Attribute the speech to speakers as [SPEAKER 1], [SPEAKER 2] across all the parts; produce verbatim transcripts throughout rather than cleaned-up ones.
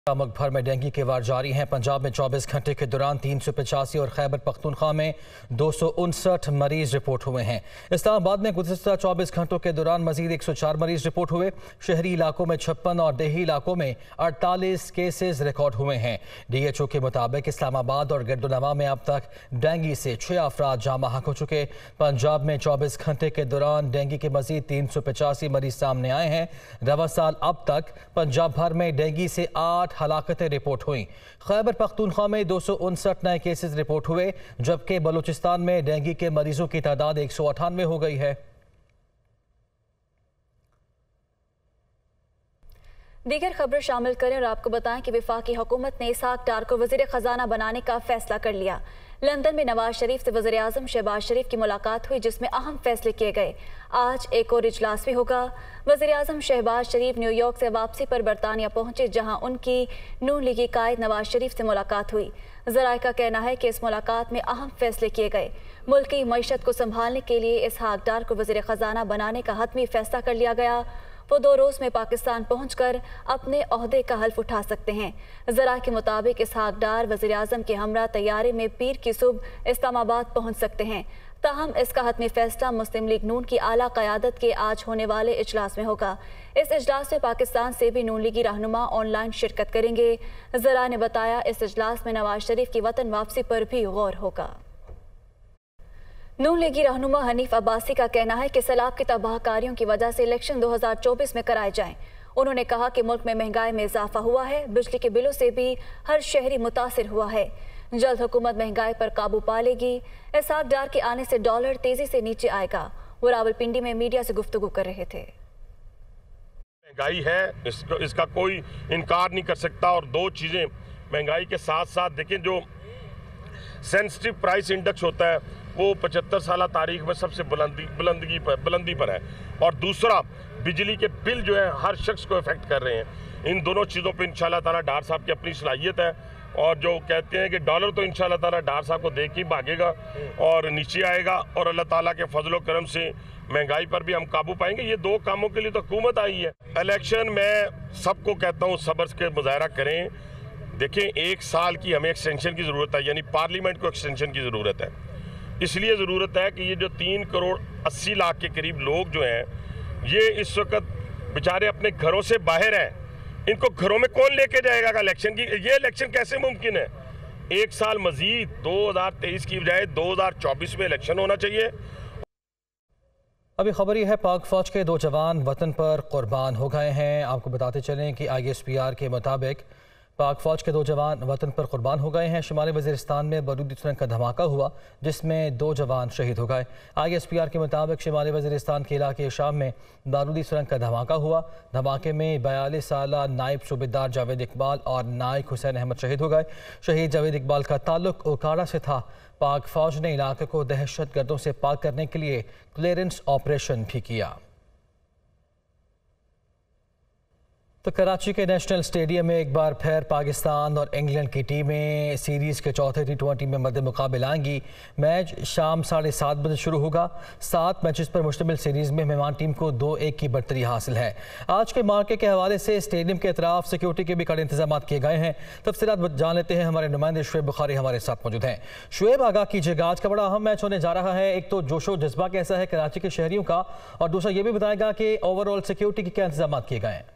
[SPEAKER 1] मुल्क भर में डेंगू के वार जारी हैं। पंजाब में चौबीस घंटे के दौरान तीन सौ पचासी और खैबर पख्तूनख्वा में दो सौ उनसठ मरीज रिपोर्ट हुए हैं। इस्लामाबाद में गुज़िश्ता चौबीस घंटों के दौरान मजीद एक सौ चार मरीज रिपोर्ट हुए। शहरी इलाकों में छप्पन और देही इलाकों में अड़तालीस केसेज रिकॉर्ड हुए हैं। डी एच ओ के मुताबिक इस्लामाबाद और गिरदुनवा में अब तक डेंगू से छः अफराद जाँ बहक हो चुके। पंजाब में चौबीस घंटे के दौरान डेंगू के मजीद तीन सौ पचासी मरीज सामने आए हैं। रवा साल अब तक पंजाब भर में डेंगू से आठ हलाकतें रिपोर्ट हुई। खैबर पख्तूनख्वा में दो सौ उनसठ नए केसेस रिपोर्ट हुए, जबकि बलूचिस्तान में डेंगू के मरीजों की तादाद एक सौ अठानवे हो गई है।
[SPEAKER 2] दीगर खबरें शामिल करें और आपको बताएं कि वफाकी हुकूमत ने इसहाक डार को वज़ीर ख़जाना बनाने का फैसला कर लिया। लंदन में नवाज शरीफ से वज़ीर आज़म शहबाज शरीफ की मुलाकात हुई, जिसमें अहम फैसले किए गए। आज एक और इजलास भी होगा। वज़ीर आज़म शहबाज शरीफ न्यूयॉर्क से वापसी पर बरतानिया पहुंचे, जहां उनकी नून लीगी कायद नवाज शरीफ से मुलाकात हुई। ज़राए का कहना है कि इस मुलाकात में अहम फैसले किए गए। मुल्क की मईशत को संभालने के लिए इसहाक डार को वज़ीर ख़जाना बनाने का हतमी फैसला कर लिया गया। वो दो रोज़ में पाकिस्तान पहुंचकर अपने ओहदे का हल्फ उठा सकते हैं। ज़रा के मुताबिक इसहाक डार वज़ीर आज़म के हमरा तैयारे में पीर की सुबह इस्लामाबाद पहुंच सकते हैं। ताहम इसका हतमी फैसला मुस्लिम लीग नून की आला क़यादत के आज होने वाले इजलास में होगा। इस इजलास में पाकिस्तान से भी नून लीगी रहनुमा ऑनलाइन शिरकत करेंगे। ज़रा ने बताया, इस इजलास में नवाज शरीफ की वतन वापसी पर भी गौर होगा। नून लीगी रहनुमा हनीफ अब्बासी का कहना है कि सैलाब की तबाहकारियों की वजह से इलेक्शन दो हज़ार चौबीस में कराए जाएं। उन्होंने कहा कि मुल्क में महंगाई में इजाफा हुआ है, बिजली के बिलों से भी हर शहरी मुतासिर हुआ है। जल्द हुकूमत महंगाई पर काबू पा लेगी। इसहाक डार के आने से डॉलर तेजी से नीचे आएगा। वो रावलपिंडी में मीडिया से गुफ्तगू कर रहे थे।
[SPEAKER 3] महंगाई है, इसको इसका कोई इनकार नहीं कर सकता। और दो चीज़ें महंगाई के साथ साथ देखें, जो सेंसिटिव प्राइस इंडेक्स होता है वो पचहत्तर साल तारीख में सबसे बुलंदी बुलंदगी पर बुलंदी पर है। और दूसरा, बिजली के बिल जो है हर शख्स को इफेक्ट कर रहे हैं। इन दोनों चीज़ों पर इंशाल्लाह ताला डार साहब की अपनी सलाहियत है। और जो कहते हैं कि डॉलर तो इंशाल्लाह ताला डार साहब को देख ही भागेगा और नीचे आएगा। और अल्लाह ताला के फजलो करम से महंगाई पर भी हम काबू पाएंगे। ये दो कामों के लिए तो हुकूमत आई है। इलेक्शन में सबको कहता हूँ सब्र के मुजाहरा करें। देखें, एक साल की हमें एक्सटेंशन की ज़रूरत है, यानी पार्लियामेंट को एक्सटेंशन की ज़रूरत है। इसलिए ज़रूरत है कि ये जो तीन करोड़ अस्सी लाख के करीब लोग जो हैं, ये इस वक्त बेचारे अपने घरों से बाहर हैं। इनको घरों में कौन लेके जाएगा इलेक्शन की? ये इलेक्शन कैसे मुमकिन है? एक साल मजीद दो हज़ार तेईस की बजाय दो हज़ार चौबीस में इलेक्शन होना चाहिए।
[SPEAKER 1] अभी खबर यह है, पाक फौज के दो जवान वतन पर कुर्बान हो गए हैं। आपको बताते चलें कि आई एस पी आर के मुताबिक पाक फौज के दो जवान वतन पर कुर्बान हो गए हैं। शुमाली वज़ीरिस्तान में बारूदी सुरंग का धमाका हुआ, जिसमें दो जवान शहीद हो गए। आई एस पी आर के मुताबिक शुमाली वज़ीरिस्तान के इलाके शाम में बारूदी सुरंग का धमाका हुआ। धमाके में बयालीस साल नायब सूबेदार जावेद इकबाल और नायक हुसैन अहमद शहीद हो गए। शहीद जावेद इकबाल का ताल्लुक ओकाड़ा से था। पाक फौज ने इलाके को दहशत गर्दों से पाक करने के लिए क्लियरेंस ऑपरेशन भी किया। तो कराची के नेशनल स्टेडियम में एक बार फिर पाकिस्तान और इंग्लैंड की टीमें सीरीज़ के चौथे टी ट्वेंटी में मद्दे मुकाबले आएंगी। मैच शाम साढ़े सात बजे शुरू होगा। सात मैचेस पर मुश्तमिल सीरीज़ में मेहमान टीम को दो एक की बढ़तरी हासिल है। आज के मार्के के हवाले से स्टेडियम के अतराफ सिक्योरिटी के भी कड़े इंतजाम किए गए हैं। तफसीलात जान लेते हैं, हमारे नुमाइंदे शुएब बुखारी हमारे साथ मौजूद हैं। शुएब, आगाह कीजिएगा, आज का बड़ा अहम मैच होने जा रहा है। एक तो जोशो जज्बा कैसा है कराची के शहरियों का, और दूसरा ये भी बताएगा कि ओवरऑल सिक्योरिटी के क्या इंतजाम किए गए हैं।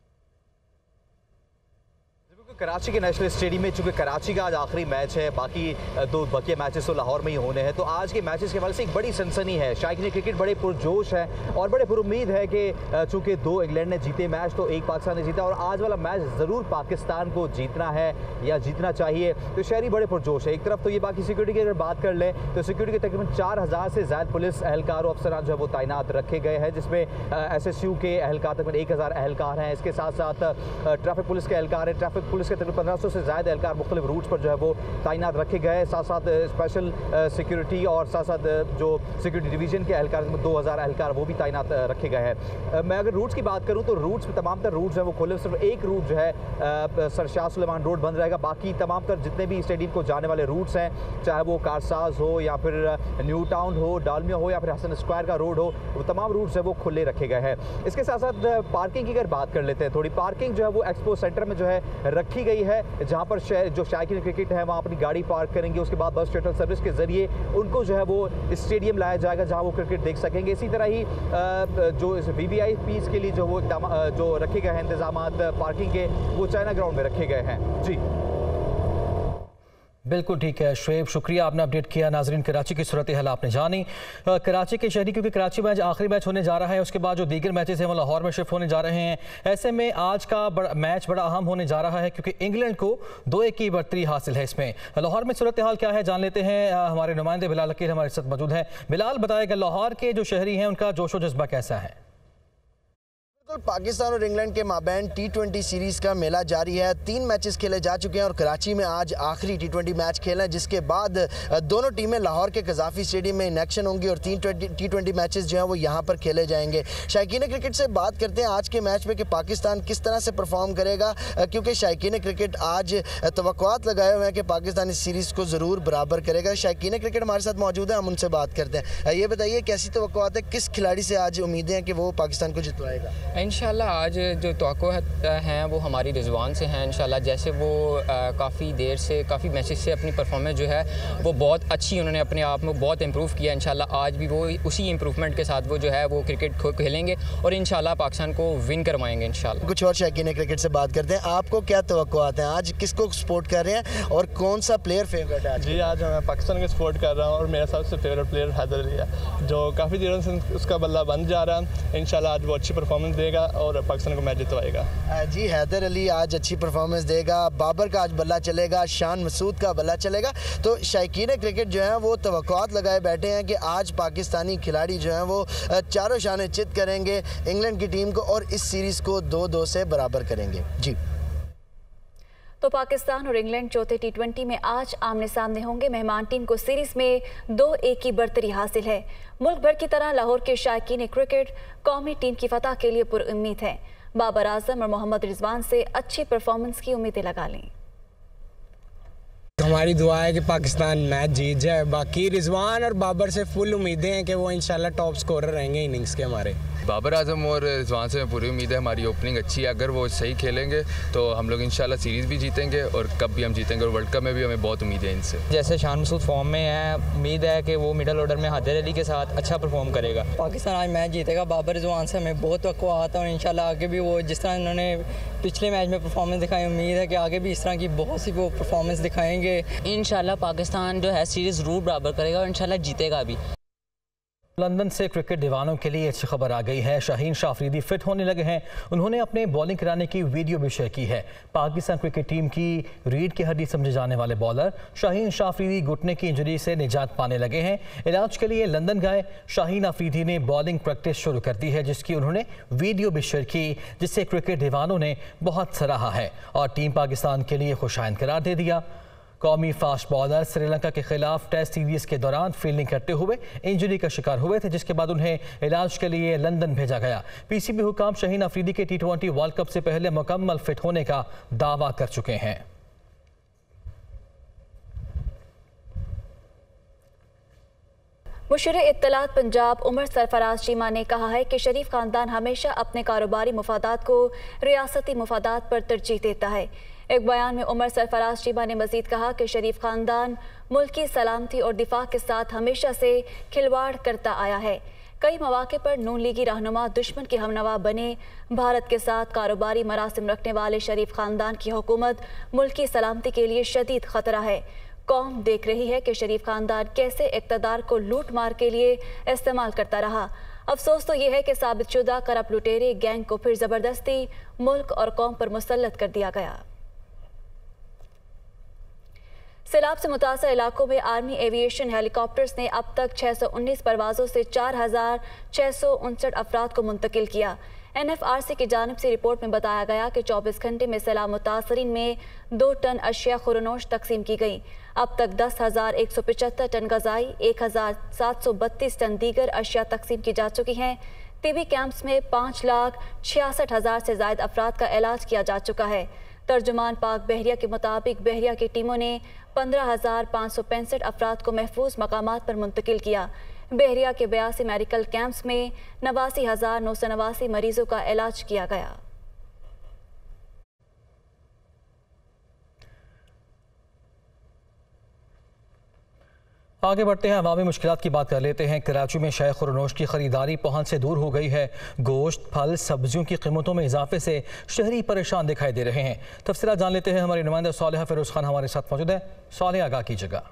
[SPEAKER 4] कराची के नेशनल स्टेडियम में चूंकि कराची का आज आखिरी मैच है, बाकी दो बकिया मैचेस तो लाहौर में ही होने हैं, तो आज के मैचेस के हवाले से एक बड़ी सनसनी है। शायकीन क्रिकेट बड़े पुरजोश है और बड़े पुरुम्मीद है कि चूंकि दो इंग्लैंड ने जीते मैच तो एक पाकिस्तान ने जीता, और आज वाला मैच ज़रूर पाकिस्तान को जीतना है या जीतना चाहिए। तो शहरी बड़े पुरजोश है। एक तरफ तो ये, बाकी सिक्योरिटी की अगर बात कर लें तो सिक्योरिटी के तकरीबन चार हज़ार से ज़्यादा पुलिस एहलकार और अफसरान जो है वो तैनात रखे गए हैं, जिसमें एस एस यू के एहलकार तकरीबन एक हज़ार एहलकार हैं। इसके साथ साथ ट्रैफिक पुलिस के एहलकार हैं। ट्रैफिक पुलिस के तकरीबन पंद्रह सौ से ज़्यादा एहलकार मुख्तलिफ रूट्स पर जो है वो तैनात रखे गए। साथ साथ स्पेशल सिक्योरिटी और साथ साथ जो सिक्योरिटी डिवीज़न के एहलकार दो हज़ार एहलकार वो भी तैनात रखे गए हैं। मैं अगर रूट्स की बात करूँ तो रूट्स तमाम तर रूट्स हैं वो खुले, सिर्फ एक रूट जो है सर शाह सुलेमान रोड बंद रहेगा। बाकी तमाम तर जितने भी स्टेडियम को जाने वाले रूट्स हैं, चाहे वो कारसाज हो या फिर न्यू टाउन हो, डालमिया हो या फिर हसन स्क्वायर का रोड हो, वो तमाम रूट्स है वो खुले रखे गए हैं। इसके साथ साथ पार्किंग की अगर बात कर लेते हैं, थोड़ी पार्किंग जो है वो एक्सपो सेंटर में जो है रखी गई है, जहाँ पर जो शायकीन क्रिकेट है वहाँ अपनी गाड़ी पार्क करेंगे, उसके बाद बस शटल सर्विस के जरिए उनको जो है वो स्टेडियम लाया जाएगा जहाँ वो क्रिकेट देख सकेंगे। इसी तरह ही जो वी वी आई पीज के लिए जो वो जो रखे गए हैं इंतजाम पार्किंग के, वो चाइना ग्राउंड में रखे गए हैं। जी
[SPEAKER 1] बिल्कुल ठीक है शुएब, शुक्रिया आपने अपडेट किया। नाजरीन, कराची की सूरत हाल आपने जानी। कराची के शहरी, क्योंकि कराची मैच आखिरी मैच होने जा रहा है, उसके बाद जो दीगर मैचेस हैं वो लाहौर में शिफ्ट होने जा रहे हैं। ऐसे में आज का बड़ा मैच बड़ा अहम होने जा रहा है क्योंकि इंग्लैंड को दो एक की बढ़तरी हासिल है। इसमें लाहौर में सूरत हाल क्या है जान लेते हैं। हमारे नुमाइंदे बिलाल अकील हमारे साथ मौजूद हैं। बिलाल, बताएगा लाहौर के जो शहरी हैं उनका जोशो जज्बा कैसा है?
[SPEAKER 5] पाकिस्तान और इंग्लैंड के माबैन टी ट्वेंटी सीरीज़ का मेला जारी है। तीन मैचेस खेले जा चुके हैं और कराची में आज आखिरी टी ट्वेंटी मैच खेला है, जिसके बाद दोनों टीमें लाहौर के कज़ाफ़ी स्टेडियम में इन एक्शन होंगी और तीन टी ट्वेंटी मैचेस जो हैं वो यहाँ पर खेले जाएंगे। शायकीन क्रिकेट से बात करते हैं आज के मैच में कि पाकिस्तान किस तरह से परफॉर्म करेगा, क्योंकि शायकीन क्रिकेट आज तवक्कुआत लगाए हुए हैं कि पाकिस्तान इस सीरीज़ को ज़रूर बराबर करेगा। शायकीन क्रिकेट हमारे साथ मौजूद है, हम उनसे बात करते हैं। ये बताइए कैसी तवक्कुआत है, किस खिलाड़ी से आज उम्मीदें हैं कि वो पाकिस्तान को जितवाएगा?
[SPEAKER 6] इंशाल्लाह आज जो तवक्को हैं वो हमारी रिजवान से हैं। इंशाल्लाह जैसे वो काफ़ी देर से काफ़ी मैचेस से अपनी परफॉर्मेंस जो है वो बहुत अच्छी, उन्होंने अपने आप में बहुत इम्प्रूव किया। इंशाल्लाह आज भी वो उसी इम्प्रूवमेंट के साथ वो जो है वो क्रिकेट खेलेंगे और इंशाल्लाह पाकिस्तान को विन करवाएंगे इंशाल्लाह।
[SPEAKER 5] कुछ और शायकीन क्रिकेट से बात करते हैं, आपको क्या तवक्कुआत हैं, आज किसको सपोर्ट कर रहे हैं और कौन सा प्लेयर फेवरेट है?
[SPEAKER 7] जी आज मैं पाकिस्तान को सपोर्ट कर रहा हूँ और मेरा सबसे फेवरेट प्लेयर हैदर अली है, जो काफ़ी दिनों से उसका बल्ला बंद जा रहा है। इंशाल्लाह आज वो अच्छी परफॉर्मेंस देगा और पाकिस्तान को मैच जितवाएगा।
[SPEAKER 5] जी हैदर अली आज अच्छी परफॉर्मेंस देगा, बाबर का आज बल्ला चलेगा, शान मसूद का बल्ला चलेगा। तो शायकीन क्रिकेट जो है वो तवक्कुआत लगाए बैठे हैं कि आज पाकिस्तानी खिलाड़ी जो हैं वो चारों शान चित करेंगे इंग्लैंड की टीम को और इस सीरीज़ को दो दो से बराबर करेंगे। जी
[SPEAKER 2] तो पाकिस्तान और इंग्लैंड चौथे टी ट्वेंटी में आज आमने सामने होंगे। मेहमान टीम को सीरीज में दो एक की बढ़तरी हासिल है। मुल्क भर की तरह लाहौर के शायकीन क्रिकेट कौमी टीम की फतह के लिए पुरुम्मीद है। बाबर आजम और मोहम्मद रिजवान से अच्छी परफॉर्मेंस की उम्मीदें लगा लें।
[SPEAKER 8] हमारी दुआ है कि पाकिस्तान मैच जीत जाए। बाकी रिजवान और बाबर से फुल उम्मीदें हैं कि वो इंशाल्लाह टॉप स्कोरर रहेंगे इनिंग्स के हमारे।
[SPEAKER 9] बाबर आजम और रिजवान से पूरी उम्मीद है, हमारी ओपनिंग अच्छी है। अगर वो सही खेलेंगे तो हम लोग इंशाल्लाह सीरीज़ भी जीतेंगे और कप भी हम जीतेंगे और वर्ल्ड कप में भी हमें बहुत उम्मीद है इनसे।
[SPEAKER 6] जैसे शान मसूद फॉर्म में है, उम्मीद है कि वो मिडल ऑर्डर में हैदर अली के साथ अच्छा परफॉर्म करेगा।
[SPEAKER 10] पाकिस्तान आज मैच जीतेगा। बाबर रिजवान से हमें बहुत तवक्कुआत है और इंशाल्लाह आगे भी वो जिस तरह इन्होंने पिछले मैच में परफॉर्मेंस दिखाई, उम्मीद है कि आगे भी इस तरह की बहुत सी वो परफॉर्मेंस दिखाएंगे।
[SPEAKER 11] इंशाल्लाह पाकिस्तान जो है सीरीज़ ज़रूर बराबर करेगा और इंशाल्लाह जीतेगा भी।
[SPEAKER 1] लंदन से क्रिकेट दीवानों के लिए अच्छी खबर आ गई है। शाहीन शाह अफरीदी फिट होने लगे हैं। उन्होंने अपने बॉलिंग कराने की वीडियो भी शेयर की है। पाकिस्तान क्रिकेट टीम की रीढ़ की हड्डी समझे जाने वाले बॉलर शाहीन शाह अफरीदी घुटने की इंजरी से निजात पाने लगे हैं। इलाज के लिए लंदन गए शाहीन अफरीदी ने बॉलिंग प्रैक्टिस शुरू कर दी है, जिसकी उन्होंने वीडियो भी शेयर की, जिससे क्रिकेट दीवानों ने बहुत सराहा है और टीम पाकिस्तान के लिए खुशाइंद करार दे दिया। कौमी फास्ट बॉलर श्रीलंका के खिलाफ टेस्ट सीरीज के दौरान फील्डिंग करते हुए इंजरी का शिकार हुए थे, जिसके बाद उन्हें इलाज के लिए लंदन भेजा गया। पीसीबी हुकाम शाहीन अफरीदी के टी ट्वेंटी वर्ल्ड कप से पहले मुकम्मल फिट होने का दावा कर चुके हैं।
[SPEAKER 2] मुशीर इत्तलात पंजाब उमर सरफराज चीमा ने कहा है कि शरीफ खानदान हमेशा अपने कारोबारी मुफादात को रियासती मुफादात पर तरजीह देता है। एक बयान में उमर सरफराज चीमा ने मजीद कहा कि शरीफ खानदान मुल्क की सलामती और दिफा के साथ हमेशा से खिलवाड़ करता आया है। कई मौके पर नून लीगी रहनुमा दुश्मन के हमनवा बने। भारत के साथ कारोबारी मरासिम रखने वाले शरीफ खानदान की हुकूमत मुल्क की सलामती के लिए शदीद खतरा है। कौम देख रही है कि शरीफ खानदान कैसे इक़्तिदार को लूट मार के लिए इस्तेमाल करता रहा। अफसोस तो यह है कि साबितशुदा करप्ट लुटेरे गैंग को फिर ज़बरदस्ती मुल्क और कौम पर मुसल्लत कर दिया गया। सैलाब से मुतासर इलाकों में आर्मी एविएशन हेलीकॉप्टर्स ने अब तक छः सौ उन्नीस परवाज़ों से चार हज़ार छः सौ उनसठ अफराद को मुंतकिल किया। एन एफ आर सी की जानिब से रिपोर्ट में बताया गया कि चौबीस घंटे में सैलाब मुतासरीन में दो टन अशिया खुरनोश तकसीम की गई। अब तक दस हज़ार एक सौ पचहत्तर टन गजाई, एक हज़ार सात सौ बत्तीस टन दीगर अशिया तकसीम की जा चुकी हैं। तिबी कैंप्स में पाँच लाख छियासठ हज़ार से ज़ायद अफराद का इलाज किया जा चुका है। तर्जुमान पाक बहरिया के मुताबिक बहरिया की टीमों ने पंद्रह हज़ार पाँच सौ पैंसठ अफराद को महफूज मकामात पर मुंतकिल किया। बहरिया के बयासी मेडिकल कैंप्स में नवासी हज़ार नौ सौ नवासी मरीजों का इलाज किया गया।
[SPEAKER 1] आगे बढ़ते हैं, अवामी मुश्किलात की बात कर लेते हैं। कराची में शय खुरनोश की खरीदारी पहुंच से दूर हो गई है। गोश्त, फल, सब्जियों की कीमतों में इजाफे से शहरी परेशान दिखाई दे रहे हैं। तफसीलात जान लेते हैं, हमारी नुमाइंदा सालिहा फिरोज खान हमारे साथ मौजूद है। सालिहा, आगाह कीजिएगा।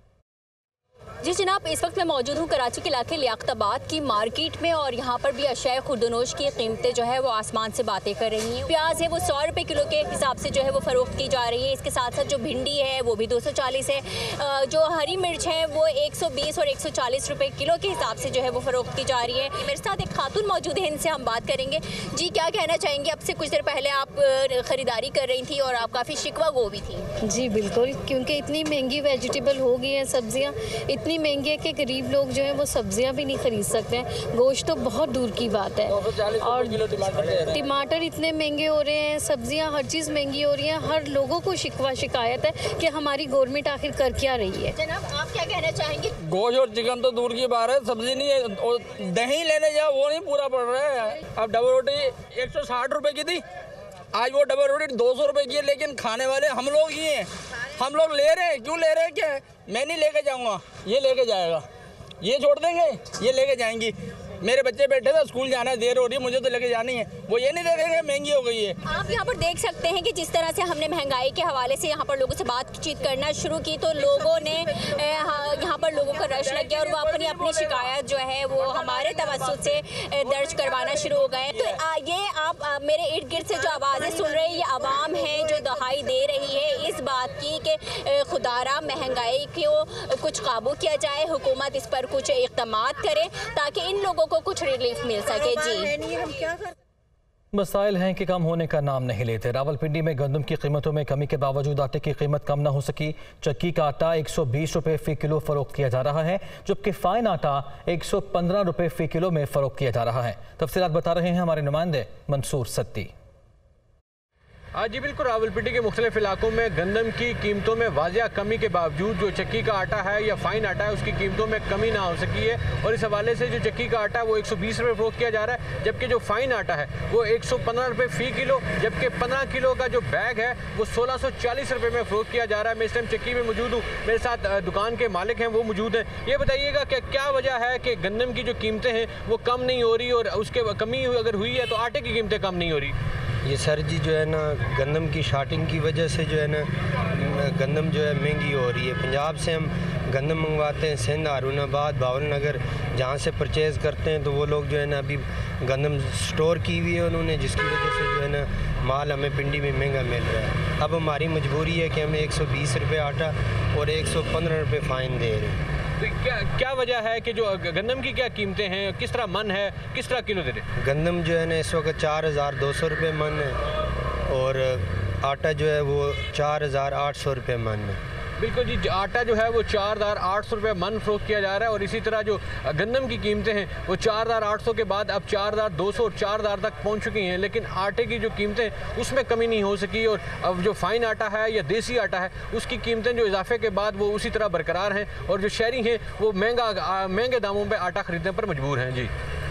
[SPEAKER 12] जी जनाब, इस वक्त मैं मौजूद हूँ कराची के इलाके लियाकताबाद की मार्केट में और यहाँ पर भी अशाए खुर्दनोश की कीमतें जो है वो आसमान से बातें कर रही हैं। प्याज है वो सौ रुपये किलो के हिसाब से जो है वो फ़रोख्त की जा रही है। इसके साथ साथ जो भिंडी है वो भी दो सौ चालीस है। जो हरी मिर्च है वो एक सौ बीस और एक सौ चालीस रुपये किलो के हिसाब से जो है वो फ़रोख्त की जा रही है। मेरे साथ एक खातून मौजूद है, इनसे हम बात करेंगे। जी क्या कहना चाहेंगे? अब से कुछ देर पहले आप ख़रीदारी कर रही थी और आप काफ़ी शिकवा गो भी थी।
[SPEAKER 13] जी बिल्कुल, क्योंकि इतनी महंगी वेजिटेबल हो गई हैं, सब्जियाँ इतनी महंगी है कि गरीब लोग जो हैं वो सब्जियां भी नहीं खरीद सकते हैं। गोश्त तो बहुत दूर की बात है और टमाटर इतने महंगे हो रहे हैं, सब्जियां हर चीज़ महंगी हो रही है। हर लोगों को शिकवा शिकायत है कि हमारी गवर्नमेंट आखिर कर क्या रही है।
[SPEAKER 12] जनाब आप क्या कहना चाहेंगे?
[SPEAKER 14] गोश्त और चिकन तो दूर की बात है, सब्जी नहीं है और दही लेने जाओ वो नहीं पूरा पड़ रहा है। अब डबल रोटी एक सौ साठ रुपये की थी, आज वो डबल रोटी दो सौ रुपये की है, लेकिन खाने वाले हम लोग ही हैं। हम लोग ले रहे हैं, क्यों ले रहे हैं? क्या मैं नहीं लेके जाऊंगा, ये लेके जाएगा। ये छोड़ देंगे, ये लेके जाएंगी। मेरे बच्चे बैठे थे, स्कूल जाना है, देर हो रही है, मुझे तो लेके जानी है। वो ये नहीं देखेंगे महंगी हो गई है।
[SPEAKER 12] आप यहाँ पर देख सकते हैं कि जिस तरह से हमने महंगाई के हवाले से यहाँ पर लोगों से बातचीत करना शुरू की तो लोगों ने यहाँ पर लोगों का रश लग गया और वो अपनी अपनी शिकायत जो है वो हमारे तवज्जुह से दर्ज करवाना शुरू हो गए। तो ये आप मेरे इर्द गिर्द से जो आवाज़ें सुन रहे हैं, ये आवाम है जो दहाई दे रही है इस बात की कि खुदारा महंगाई को कुछ काबू किया जाए, हुकूमत इस पर कुछ इक़दामात करे ताकि इन लोगों को कुछ रिलीफ मिल सके। जी हम क्या कर
[SPEAKER 1] मसाइल हैं कि कम होने का नाम नहीं लेते। रावलपिंडी में गंदम की कीमतों में कमी के बावजूद आटे की कीमत कम न हो सकी। चक्की का आटा एक सौ बीस रुपये फ़ी किलो फ़रोख्त किया जा रहा है, जबकि फ़ाइन आटा एक सौ पंद्रह रुपये फ़ी किलो में फ़रोख्त किया जा रहा है। तफसीलात बता रहे हैं हमारे नुमाइंदे मंसूर सत्ती।
[SPEAKER 15] आज जी बिल्कुल, रावलपिंडी के मुख्तलिफ इलाकों में गंदम की कीमतों में वाजिया कमी के बावजूद जो चक्की का आटा है या फ़ाइन आटा है उसकी कीमतों में कमी ना हो सकी है। और इस हवाले से जो चक्की का आटा है वो एक सौ बीस रुपये फ़रोख्त किया जा रहा है, जबकि जो फ़ाइन आटा है वो एक सौ पंद्रह रुपये फ़ी किलो, जबकि पंद्रह किलो का जो बैग है वो सोलह सौ चालीस रुपये में फ़रोख्त किया जा रहा है। मैं इस टाइम चक्की में मौजूद हूँ, मेरे साथ दुकान के मालिक हैं, वो मौजूद हैं। ये बताइएगा कि क्या वजह है कि गंदम की जो कीमतें हैं वो कम नहीं हो रही और उसके कमी अगर हुई है तो आटे की कीमतें कम नहीं हो रही?
[SPEAKER 16] ये सर जी जो है ना गंदम की शार्टिंग की वजह से जो है ना गंदम जो है महंगी हो रही है। पंजाब से हम गंदम मंगवाते हैं, सिंध, हारूनाबाद, बावल नगर, जहाँ से परचेज़ करते हैं तो वो लोग जो है ना अभी गंदम स्टोर की हुई है उन्होंने, जिसकी वजह से जो है ना माल हमें पिंडी में महंगा मिल रहा है। अब हमारी मजबूरी है कि हमें एक सौ बीस रुपये आटा और एक सौ पंद्रह रुपये फ़ाइन दे रहे हैं।
[SPEAKER 15] तो क्या क्या वजह है कि जो गंदम की क्या कीमतें हैं, किस तरह मन है, किस तरह किलो दे रहे?
[SPEAKER 16] गंदम जो है ना इस वक्त चार हज़ार दो सौ रुपये मन है और आटा जो है वो चार हज़ार आठ सौ रुपये मन है।
[SPEAKER 15] बिल्कुल जी, आटा जो है वो चार हज़ार आठ सौ रुपये मन फ़रोख्त किया जा रहा है और इसी तरह जो गंदम की कीमतें हैं वो चार हज़ार आठ सौ के बाद अब चार हज़ार दो सौ और चार हज़ार तक पहुंच चुकी हैं, लेकिन आटे की जो कीमतें उसमें कमी नहीं हो सकी। और अब जो फ़ाइन आटा है या देसी आटा है उसकी कीमतें जो इजाफे के बाद वो उसी तरह बरकरार हैं और जो शहरी हैं वो महंगा महंगे दामों पर आटा ख़रीदने पर मजबूर हैं। जी